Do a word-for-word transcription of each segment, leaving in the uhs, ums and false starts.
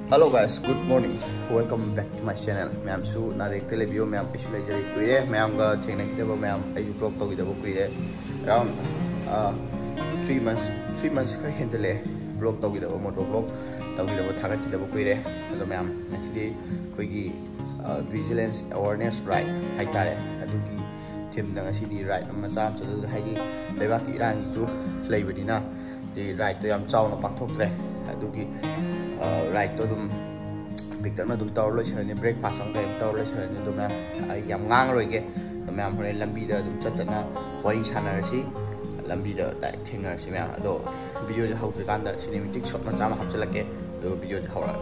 Hello guys, good morning. Welcome back to my channel. Ma'am su na dekte le video ma'am issue le jari kuire ma'am ga thengna kijaba ma'am ayu vlog to gidaba kuire around uh three months three months kha henjale vlog to gidaba motor vlog to gidaba thagat kidaba kuire ado ma'am actually koigi vigilance awareness right haitare adugi team da ngasi right amma sam so haidi leba ki irang ju leibadina di right to yam chaw na pakthoktre adugi right to dum picture na dum taw lo chane breakfast ang time taw lo chane dum na ai yam ngang roi ge dum yam hore lambi da dum chat chat na wari sana si lambi da dai thengna si ma ado video je hau kan da cinematic shot ma chama hapchalake do video je hawra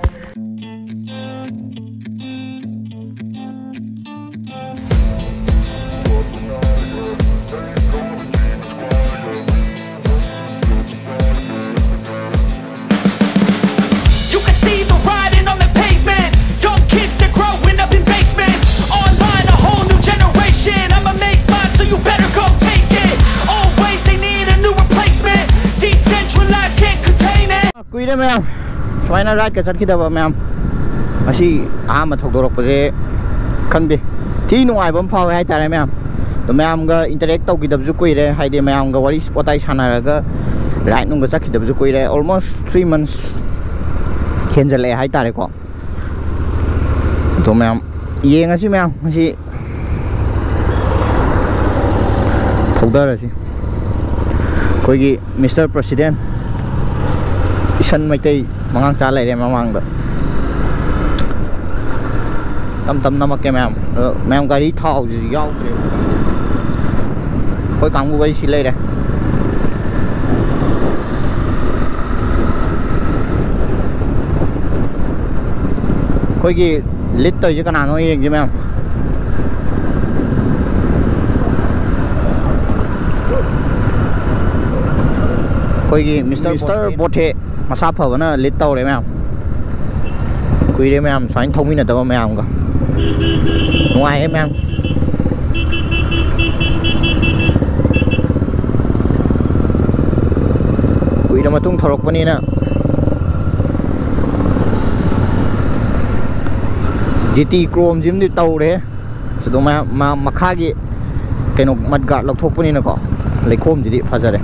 Kuida ma'am, China right ka chakida ba ma'am. Asi ama thokdorok pase khangde. Thi nungai bam phaw hai tare ma'am. To ma'am ga interact taw kidab ju kuire haide ma'am ga wari spotai sanara ga right nung ga chakida ju kuire almost three months khenjale hai tare ko. To ma'am yeng asi ma'am asi thokdar asi. Koigi Mister President Isan mai tay mangang cha lai re mamang da tam tam namak ke ma'am ma'am gari thau ji yaw re koi kam gu gari si lai re koi gi lit to ji kana no yeng ji ma'am koi gi Mister Mister Bothe masa phawna lit taw re ma'am kui re ma'am swain thong mina da ma'am ga nuai em ma'am kui da matung thorok pani na G T Chrome jim di taw re so ma ma makha gi kaino matga lok thok pani na ko leikhom ji di phajare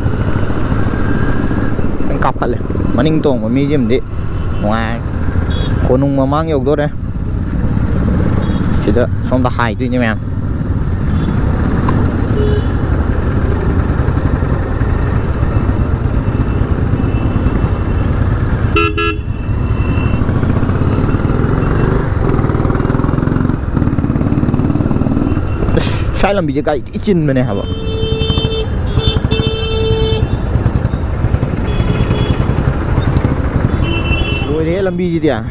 cặp hả lệ mà ninh tông mà mi gì đi ngoài cô nung mà mang nhiều đó đấy chỉ đó xong ta hại tuy như mẹ sai làm bị cái ít chín mà này hả vợ ini lambi ji dia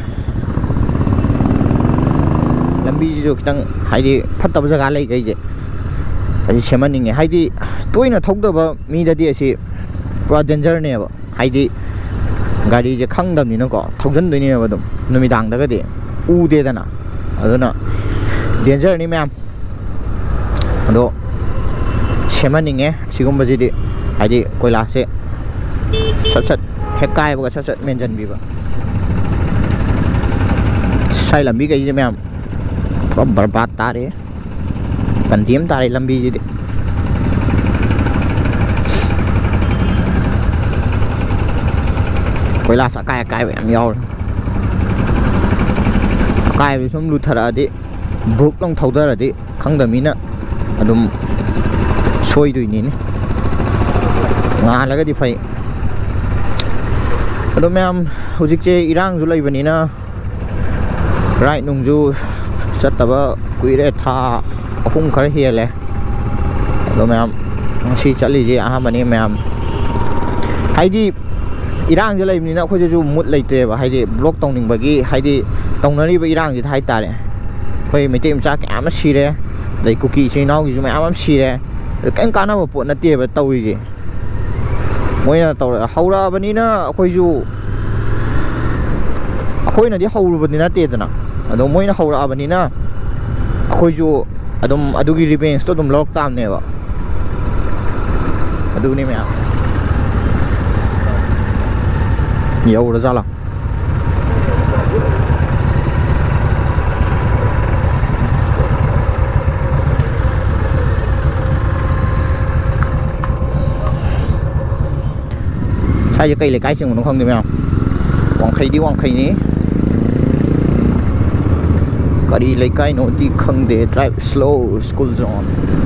lambi ji jo kitang haidi phatta ba jaga lai gai je ani semaning nge haidi toina thokda ba mi da di asi pura danger ne ba haidi gari je khangdam ni na ko thokjan doi ne ba dum numi dang da ga de u de da na aduna danger ni ma'am ado semaning nge sigum ba ji di haidi koila se sat sat hekai ba sat sat menjan bi ba sai lambi cái gì ma'am có berbat tadi kan tiêm tadi lambi jadi koi lah sakai kai em yau kai bi som lu thara di buk long thau da di khang da mi na adum soi dui ni nga la ga di phai adum ma'am hujik che irang ju lai bani na right nung ju sat taba kui re tha khung khar hi le do ma'am si chali ji a mani ma'am haidi irang je lai ni na khoi ju mut lai te ba haidi block tong ning ba gi haidi tong na ri ba irang ji thai ta le khoi mai tem cha ka ma si re dai cookie si nau gi ju ma am si re kan ka na ba po na te ba tau gi moi na tau haura ba ni na khoi ju khoi na di hauru ba ni na te da na ado moi na haura ba ni na khoi ju adum adugi revenge to dum lok tam ne ba adu ni me a nhiều ra ra là sai cây lấy cái chừng nó không được mèo Quảng Khây đi Quảng Khây ní có đi lấy cái nó đi không để drive slow school zone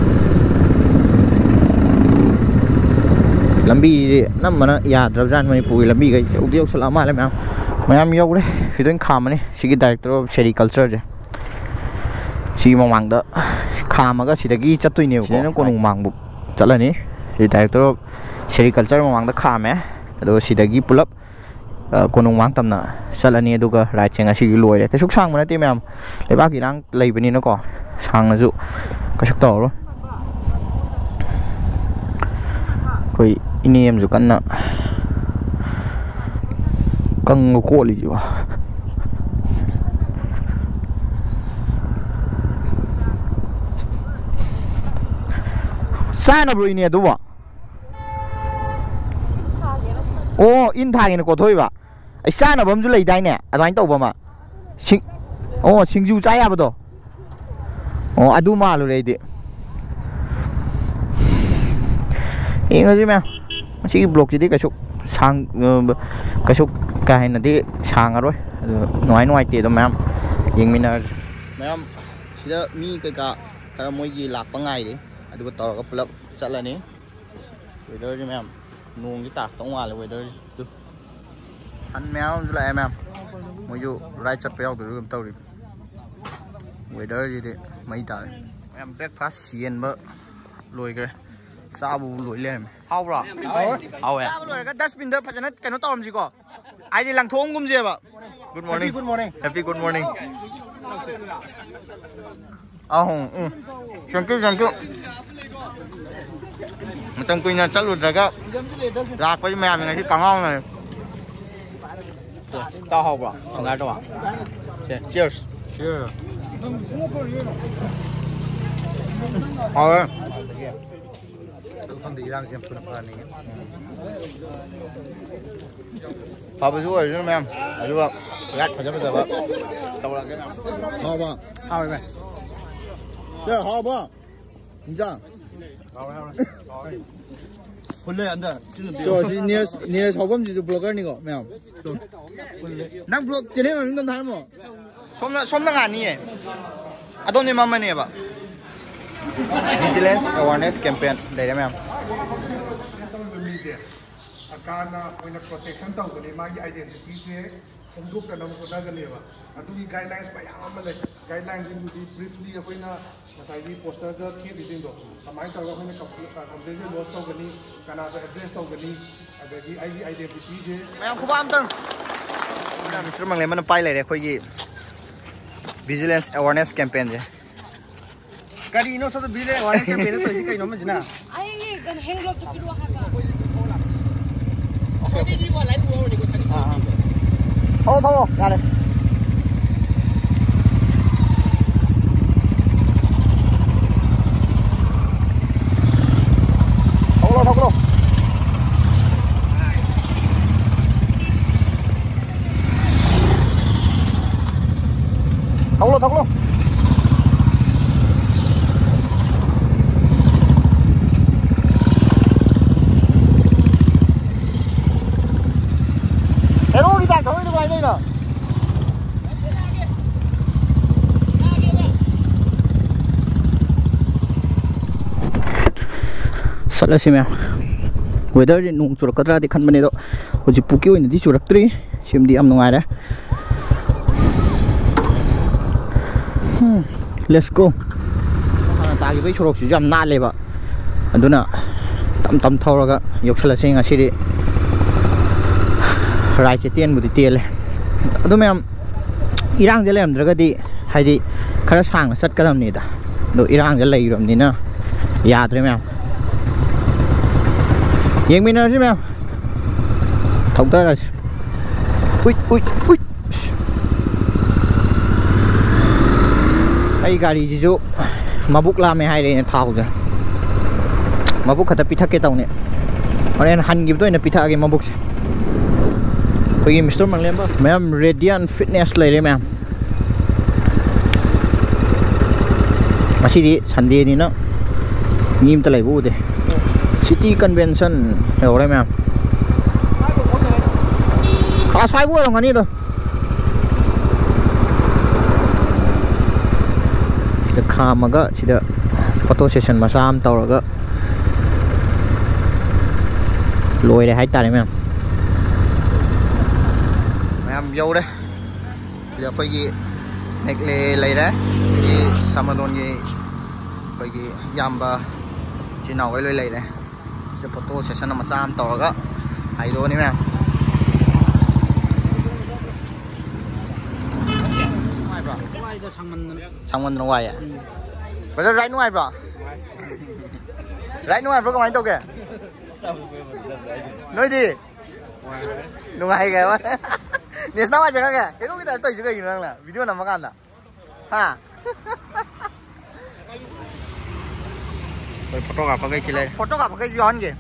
làm bi năm mà nó ya drive ran mà phụ làm bi cái ưu tiên số lama lên mèo mà em yêu đấy khi tôi khám này sĩ cái director of sericulture chứ sĩ mong mong đó khám mà cái sĩ cái chất tôi nhiều nó còn mong bụng chắc là ní thì director of sericulture mong mong đó khám ấy rồi sĩ cái pull upคนวางตำหน่ะสารนี้ดูก็รายเชิงอาชีพรวยเลยก็ชุกช่างมันนะที่แม่มเลยบ้ากี่ร่างเลยไปนี่นะก่อนช่างนะจุก็ชุกต่อรู้ก็อินเนียมจุกันนะกังโก้เลยอยู่วะใช่นะบรูอินเนียดูวะโอ้อินทางนี่ก็ถอยว่ะไอ้ซ่าน่ะผมจะเลยได้เนี่ยอะไรตัวผมอ่ะชิงโอ้ชิงจูใจอ่ะปะตัวโอ้อดูมาเลยดิเองก็ใช่ไหมมันชิบล็อกจีดีกระชุกช่างกระชุกกายนั่นที่ช่างอะไรน้อยน้อยตีตัวแม่ยังมีนะแม่สิจะมีกระกะกระมวยยีหลักปังไงดิอดูก็ต่อกับปลับสัตว์อะไรนี้ไปเด้อใช่ไหมนูงที่ตากต้องว่าเลยไปเด้อดูสันแมวจะอะไรแมวมาอยู่ไรจัดไปเอาตัวรู้กันตัวดิไปเด้อจีดิไม่ตายแมวเบรกฟาสเสียนเบอร์ลอยกันซาบูลอยเลยเอาหรอเอาเว้ยซาบูลอยก็ดัสบินเด้อพัชนะกันน้องต้อมจีก็ไอ้ที่หลังท้องกุ้มเจ็บอ่ะ Good morning Good morning Happy Good morning เอาหงอืมจังกิ้วจังกิ้วมันต้องคุยนะจัดรุดแล้วก็ลากไปแม่ยังไงที่กังเอาเลย到好不？从哪走啊 ？Cheers。Cheers。好嘞。这个放地上先不能放那个。跑不出来是没有？还是不？来，跑这不走吧？走了，给他。好不？好呗。这好不？你这样。好嘞，好嘞。好嘞。混累的，真的别。就是你你炒饭就是 blogger 那个没有？นั่งบล็อกจะได้มาเป็นต้นทางมั้งชมนะชมตั้งงานนี้อ่ะตอนนี้มาไม่เนี่ยปะ Vigilance Awareness Campaign ได้ไหมครับอาการนะคนนัก protection ต้องกันเลยมาที่ identity เสียผมทุกแต่เราคนนั้นกันเลยปะอันนี้ guidelines ไปอย่างมันเลย guidelines ที่ดูดี briefly ก็คนน่ะมาใส่ที่ poster ก็ที่จริงๆด้วยทำไมตอนเราคนนัก complaint loss ต้องกันนี้การเอา address ต้องกันนี้แต่ที่ identity เสียไม่เอาคู่บ้านตั้งมิสเตอร์มังเลมันไปเลยเด็กคุยยี่ Vigilance Awareness Campaign เจ้การีโน่สุด Vigilance Awareness Campaign ตัวที่ใครน้องมันจีน่ะไอ้กันแฮงล็อกจะไปดูฮะกันโอเคดีๆว่าไล่ตัวนี่ก็ทันอ่าโอ้โหได้เลยเอาโลเอาโลthấu luôn thấu luôn để luôn đi tạt thấu đi ngoài đây nè sẵn là xem em weather thì nung chuột cắt ra thì khăn bên này đó hồi chỉ pukiu này đi chuột tri xem đi âm ngoài đấy Let's go. Tagi bai chorok si jam na leba. Aduna tam tam thoraga yoksala singa siri. Rai che tien budi tiel. Adu mem irang je lem draga di haidi khara sang sat kadam ni da. Do irang je lei rom ni na. Ya dre mem. Yeng min na si mem. Thong ta ra. Ui ui ui.ไอ้การีจิจุมาบุกลาไม่ให้เลยเนี่ยท้าวจ้ะมาบุกขัดพิทักษ์เกตเอาเนี่ยอะไรนั่นหันกิบด้วยเนี่ยพิทักษ์เกมาบุกสิคุยมิสเตอร์มังเล่นป่ะแม่ม Radiant Fitness เลยเลยแม่มาสิดิสันเดย์นี่เนาะยิ้มตะไหลบูดเลย City Convention เดี๋ยวอะไรแม่ขาซ้ายบัวตรงนี้ตัวจะขามมันก็ชิเดอฟอโต้เซสชั่นมาซ้ำต่อแล้วก็ลอยได้ให้ตาได้ไหมแม่มโย่เลยเดี๋ยวไปกี่เน็กเลยเลยนะกี่สามโดนกี่ไปกี่ยำบะจีนเอาไว้เลยเลยนะจะฟอโต้เซสชั่นมาซ้ำต่อแล้วก็ให้ดูนี่แม่상만 누아야. bây giờ rải nuôi bro. Rải nuôi bro có mấy đâu kìa? Nuôi đi. Nuôi kìa quá. Nè sao mà chẳng kìa? Cái lúc cái tôi chỉ cái gì nữa là video nào mà ăn à? Ha. Rồi photo gặp cái gì lên? Photo gặp cái gì on kìa?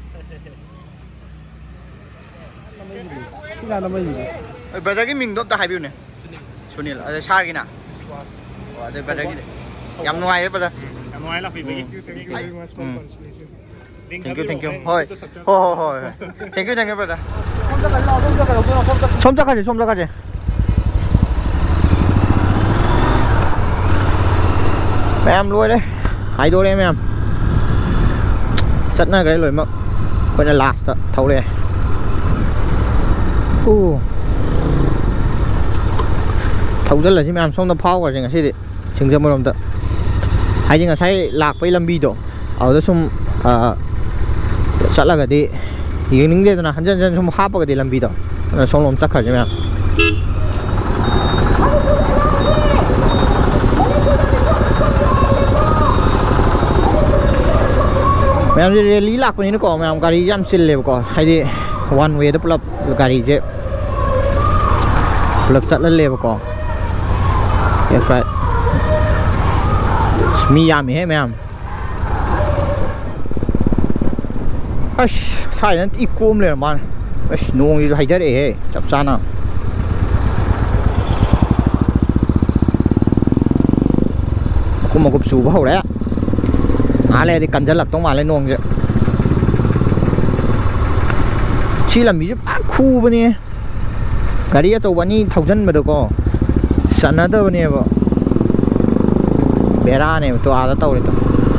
Cái nào mới gì? Bây giờ cái mình đó ta hay biểu này. Sunil, ada share gina. Oh, ada pada gini. Yang nuai pada. Yang nuai lah, Fibi. Thank you, thank you. Hoi, hoi, hoi. Thank you, thank you pada. Som jaga je, som jaga je. Em lui đấy, hai đôi em em. Rất là cái lối mà, còn là last đó, thâu đây. Uh. thấu rất là chứ em xong nó phao cả chừng gì chừng giờ mới làm được hay chừng là say lạc với lâm bi độ ở đó xong sẵn là cái đi thì những cái này hắn chân chân xong hấp cái đi lâm bi độ là xong làm chắc cả chứ em em đi lý lạc với nó có em gari jam xin lều có hay đi one way đó lập gari chứ lập sẵn là lều có yes right mi yummy hey ma'am ash sai nan i kum le man ash nuông đi hay đấy hey chập san à cũng một cục sù vào đấy à này thì cần chân lật tông mà lên nuông chứ chỉ là mỹ bác khu bên này cái đi tàu bani thầu chân mà được có sẵn ở đâu này vợ bé ra này tôi à tàu đấy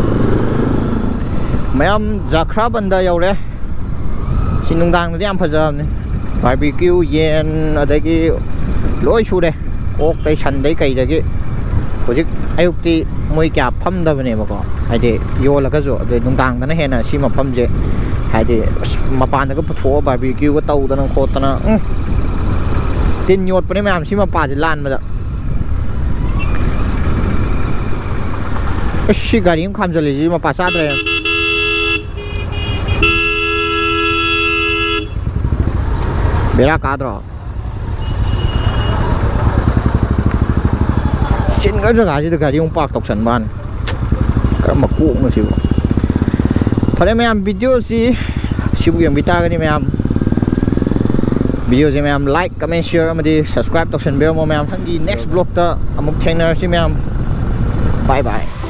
mấy em giặc khắp bên đây rồi đấy xin nông đang đi ăn phải giờ này barbecue yen ở đây cái lối chu đây ốc đây sẵn đấy cây đây cái của chiếc ai ốc thì môi cạp phâm đâu bên này mà có hay thì vô là cái rổ rồi nông đang nó hẹn là xin mà phâm gì hay thì mà pan nó có phố barbecue cái tàu nó khô nó tin nhột bên này mà xin mà pan thì lan mà đó cái gari cũng không gì mà pa sát rồi bela cá rồi xin cái chỗ gari thì gari cũng park tộc sẵn ban cái mà cũ mà xíu thôi em em video gì xíu game vita cái này em video gì em like comment share mà đi subscribe tộc sẵn bell mà em thằng đi next vlog đó một channel gì em bye bye